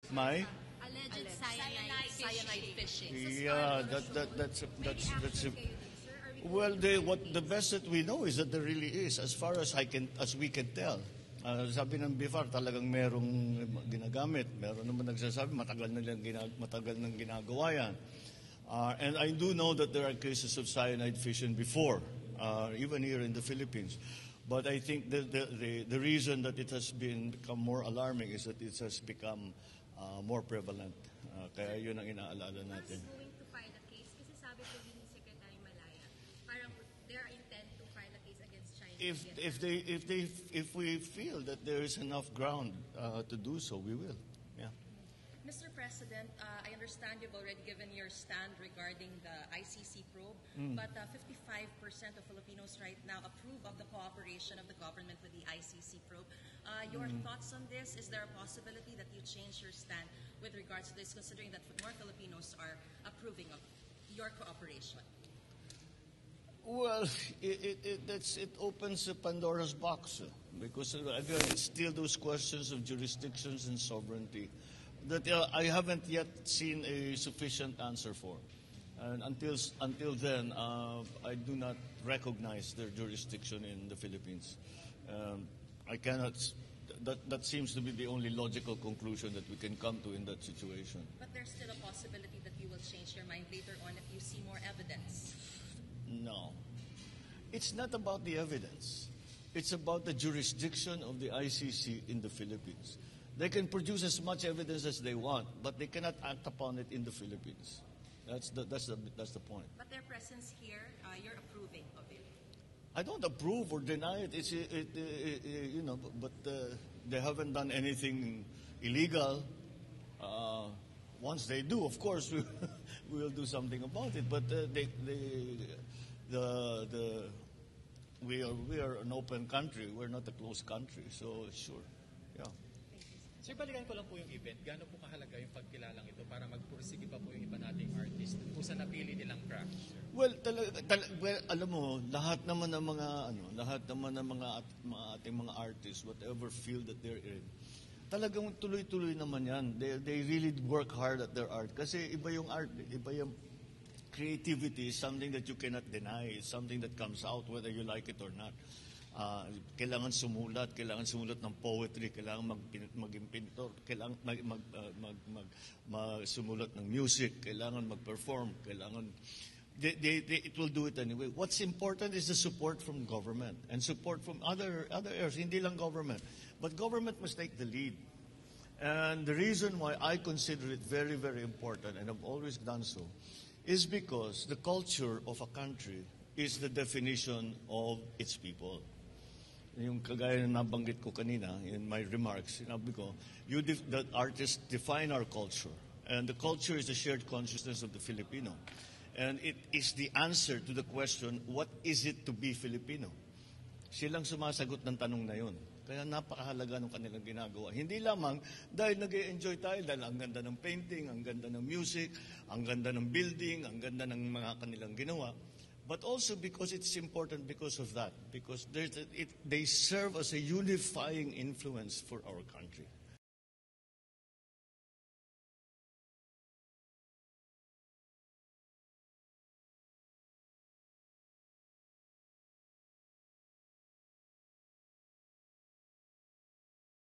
My? Alleged cyanide fishing. Yeah, that's a, well, the best that we know is that there really is, as far as we can tell. Sabi ng BIFAR, talagang merong ginagamit. Meron naman nagsasabi, matagal nang ginagawa yan. And I do know that there are cases of cyanide fishing before, even here in the Philippines. But I think the reason that it has become more alarming is that it has become more prevalent. Kaya yun ang inaalala natin. Are we going to file a case? Kasi sabi po ni Secretary Malaya, parang their intent to file a case against China. If we feel that there is enough ground to do so, we will. Yeah. Mr. President, I understand you've already given your stand regarding the ICC probe, but 55% of Filipinos right now approve of the cooperation of the government with the ICC probe. Your thoughts on this? Is there a possibility that you change your stand with regards to this, considering that more Filipinos are approving of your cooperation? Well, it opens a Pandora's box because again, it's still those questions of jurisdictions and sovereignty that I haven't yet seen a sufficient answer for. And until then, I do not recognize their jurisdiction in the Philippines. I cannot. That seems to be the only logical conclusion that we can come to in that situation. But there's still a possibility that you will change your mind later on if you see more evidence. No. It's not about the evidence. It's about the jurisdiction of the ICC in the Philippines. They can produce as much evidence as they want, but they cannot act upon it in the Philippines. That's the point. But their presence here, you're approving of it. I don't approve or deny it. But they haven't done anything illegal. Once they do, of course, we will do something about it. But we are an open country. We're not a closed country. So sure, yeah. Sir, balikan ko lang po yung event. Gaano po kahalaga yung pagkilalang ito para magpursige pa po yung iba nating artist kung sa napili nilang craft, sir? Well, alam mo, lahat naman ng mga ating mga artists, whatever field that they're in, talagang tuloy-tuloy naman yan. They really work hard at their art. Kasi iba yung art, iba yung creativity is something that you cannot deny. It's something that comes out whether you like it or not. Kailangan sumulat ng poetry, kailangan maging pintor, kailangan sumulat ng music, kailangan mag-perform, it will do it anyway. What's important is the support from government and support from other areas, hindi lang government. But government must take the lead. And the reason why I consider it very, very important, and I've always done so, is because the culture of a country is the definition of its people. Yung kagaya na nabanggit ko kanina in my remarks, sinabi ko, the artists define our culture. And the culture is the shared consciousness of the Filipino. And it is the answer to the question, what is it to be Filipino? Silang sumasagot ng tanong na yun. Kaya napakahalaga ng kanilang ginagawa. Hindi lamang dahil nag-e-enjoy tayo, dahil ang ganda ng painting, ang ganda ng music, ang ganda ng building, ang ganda ng mga kanilang ginawa, but also because it's important because of that. Because they serve as a unifying influence for our country.